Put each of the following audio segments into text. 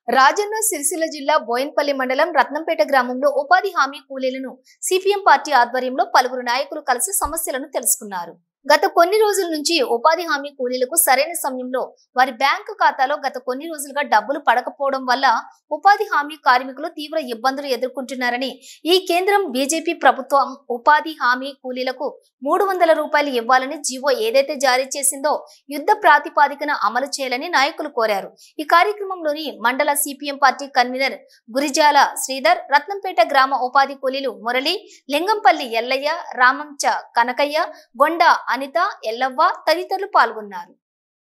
రాజన్న సిరిసిల్ల జిల్లా బోయిన్పల్లి మండలం రత్నంపేట గ్రామంలో ఉపాధి హామీ కూలీలను సిపిఎం పార్టీ ఆధ్వర్యంలో పలువురు నాయకులు కలిసి సమస్యలను తెలుసుకున్నారు. గత కొన్ని రోజుల నుంచి ఉపాధి హామీ కూలీలకు సరైన సమయంలో వారి బ్యాంకు ఖాతాలో గత కొన్ని రోజులుగా డబ్బులు పడకపోవడం వల్ల ఉపాధి హామీ కార్మికులు తీవ్ర ఇబ్బందులు ఎదుర్కొంటున్నారని, ఈ కేంద్రం బీజేపీ ప్రభుత్వం ఉపాధి హామీ కూలీలకు 300 రూపాయలు ఇవ్వాలని జీవో ఏదైతే జారీ చేసిందో యుద్ధ ప్రాతిపాదికన అమలు చేయాలని నాయకులు కోరారు. ఈ కార్యక్రమంలోని మండల CPM party convener Gurijala Sridhar, Ratnampet గ్రామ ఉపాధి కూలీలు మురళి, లింగంపల్లి ఎల్లయ్య, రామంచ కనకయ్య, గొండ అనిత, ఎల్లవ్వ తదితరులు పాల్గొన్నారు.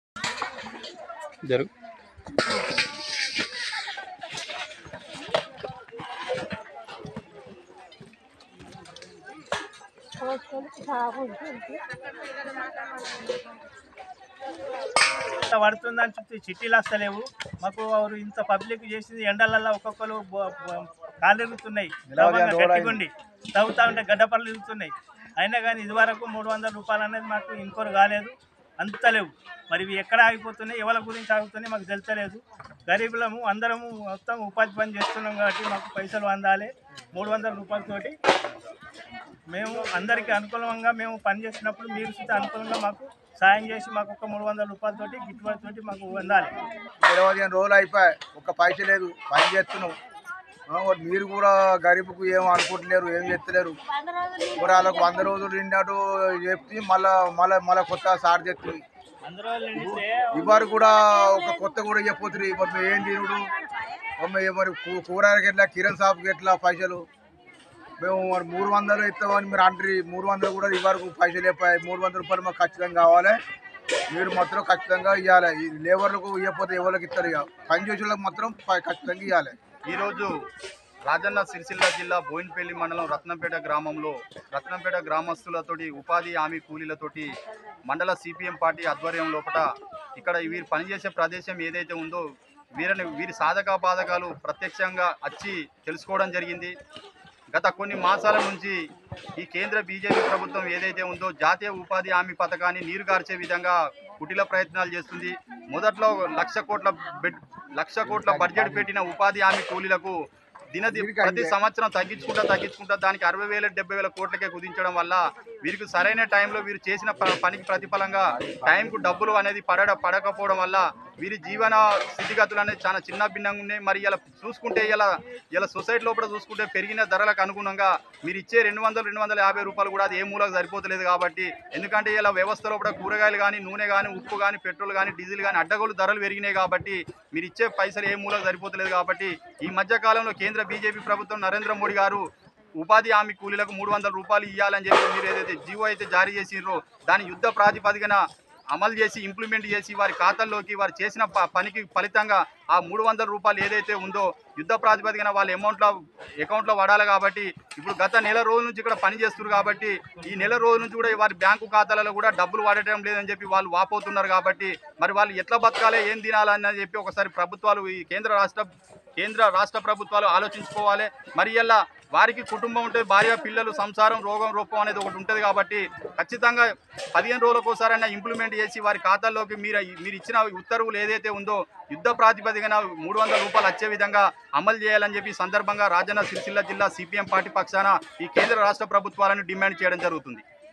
పడుతుందని చుట్టూ చిట్టీలు వస్తలేవు. మాకు ఇంత పబ్లిక్ చేసింది ఎండలల్లో ఒక్కొక్కరు కాళ్ళు ఎరుగుతున్నాయి, గట్టిగుండి తవ్వుతా ఉంటే గడ్డపళ్ళు ఎరుగుతున్నాయి. అయినా కానీ ఇదివరకు 300 రూపాయలు అనేది మాకు ఇంకోరు కాలేదు, అందుతలేవు. మరి ఇవి ఎక్కడ ఆగిపోతున్నాయి, ఎవరి గురించి ఆగుతున్నాయి మాకు తెలుస్తలేదు. గరీబులము అందరము మొత్తం ఉపాధి పని చేస్తున్నాం కాబట్టి మాకు పైసలు అందాలి. 300 రూపాయలతోటి మేము అందరికీ అనుకూలంగా మేము పని చేసినప్పుడు మీరు సుతా అనుకూలంగా మాకు సాయం చేసి మాకు ఒక 300 రూపాయలతోటి గిట్టుబాటు తోటి మాకు అందాలి. 25 రోజులు అయిపోయి ఒక్క పైస లేదు, పని చేస్తున్నాం. మీరు కూడా గరీబుకు ఏం అనుకుంటలేరు, ఏం చేస్తలేరు. వాళ్ళకు 100 రోజులు నిండాడు చెప్తే మళ్ళా కొత్త స్టార్ట్ చేస్తుంది. ఇవారు కూడా ఒక కొత్త కూడా చెప్పొచ్చు. మరి ఏం తినుడు, మరి కూరగాయలకి ఎట్లా, కిరణ్ షాప్కి ఎట్లా పైసలు మేము మరి 300 ఇస్తామని మీరు అంటారు. 300 కూడా ఇవరకు పైసలు అయిపోయాయి. 300 రూపాయలు మాకు ఖచ్చితంగా కావాలి. మీరు మాత్రం ఖచ్చితంగా ఇవ్వాలి. లేబర్లకు ఇవ్వకపోతే ఎవరికి ఇస్తారు? ఇక పని చేసే వాళ్ళకి మాత్రం ఖచ్చితంగా ఇవ్వాలి. ఈరోజు రాజన్న సిరిసిల్ల జిల్లా బోయిన్పల్లి మండలం రత్నంపేట గ్రామంలో రత్నంపేట గ్రామస్తులతోటి ఉపాధి హామీ కూలీలతోటి మండల సిపిఎం పార్టీ ఆధ్వర్యం లోపల ఇక్కడ వీరు పనిచేసే ప్రదేశం ఏదైతే ఉందో వీరి సాధక బాధకాలు ప్రత్యక్షంగా వచ్చి తెలుసుకోవడం జరిగింది. గత కొన్ని మాసాల నుంచి ఈ కేంద్ర బీజేపీ ప్రభుత్వం ఏదైతే ఉందో జాతీయ ఉపాధి హామీ పథకాన్ని నీరుగార్చే విధంగా కుటిల ప్రయత్నాలు చేస్తుంది. మొదట్లో 1,00,00,000 కోట్ల బడ్జెట్ పెట్టిన ఉపాధి హామీ కూలీలకు ప్రతి సంవత్సరం తగ్గించుకుంటా దానికి 60,000 70,000 కోట్లకే కుదించడం వల్ల వీరికి సరైన టైంలో వీరు చేసిన పనికి ప్రతిఫలంగా టైంకు డబ్బులు అనేది పడకపోవడం వల్ల వీరి జీవన స్థితిగతులు అనేది చాలా చిన్న భిన్నంగా ఉన్నాయి. మరి ఇలా చూసుకుంటే ఇలా సొసైటీ లోపల చూసుకుంటే పెరిగిన ధరలకు అనుగుణంగా మీరు ఇచ్చే 200-250 రూపాయలు కూడా అది ఏ మూలకు సరిపోతలేదు. కాబట్టి ఎందుకంటే ఇలా వ్యవస్థ లోపల కూరగాయలు కానీ, నూనె కానీ, ఉప్పు కానీ, పెట్రోల్ కానీ, డీజిల్ కానీ అడ్డగోలు ధరలు పెరిగినాయి. కాబట్టి మీరు ఇచ్చే పైసలు ఏ మూలకు సరిపోతలేదు. కాబట్టి ఈ మధ్య కాలంలో కేంద్ర బీజేపీ ప్రభుత్వం నరేంద్ర మోడీ గారు ఉపాధి హామీ కూలీలకు 300 రూపాయలు ఇవ్వాలని చెప్పి మీరు ఏదైతే జీవో అయితే జారీ చేసిరో దాని యుద్ధ ప్రాతిపదికన అమలు చేసి ఇంప్లిమెంట్ చేసి వారి ఖాతాల్లోకి వారు చేసిన పనికి ఫలితంగా ఆ 300 రూపాయలు ఏదైతే ఉందో యుద్ధ ప్రాతిపదికన వాళ్ళ అకౌంట్లో పడాలి. కాబట్టి ఇప్పుడు గత నెల రోజుల నుంచి ఇక్కడ పని చేస్తున్నారు. కాబట్టి ఈ నెల రోజుల నుంచి కూడా వారి బ్యాంకు ఖాతాలలో కూడా డబ్బులు వాడటం లేదని చెప్పి వాళ్ళు వాపోతున్నారు. కాబట్టి మరి వాళ్ళు ఎట్లా బతకాలి, ఏం తినాలని చెప్పి ఒకసారి ప్రభుత్వాలు, ఈ కేంద్ర రాష్ట్ర ప్రభుత్వాలు ఆలోచించుకోవాలి. మరి ఇలా వారికి కుటుంబం ఉంటే భార్య, పిల్లలు, సంసారం, రోగం, రూపం అనేది ఒకటి ఉంటుంది. కాబట్టి ఖచ్చితంగా 15 రోజులకోసారైనా ఇంప్లిమెంట్ చేసి వారి ఖాతాల్లోకి మీరు ఇచ్చిన ఉత్తర్వులు ఏదైతే ఉందో యుద్ధ ప్రాతిపదికన 300 రూపాయలు వచ్చే విధంగా అమలు చేయాలని చెప్పి సందర్భంగా రాజన్న సిరిసిల్ల జిల్లా సిపిఎం పార్టీ పక్షాన ఈ కేంద్ర రాష్ట్ర ప్రభుత్వాలను డిమాండ్ చేయడం జరుగుతుంది.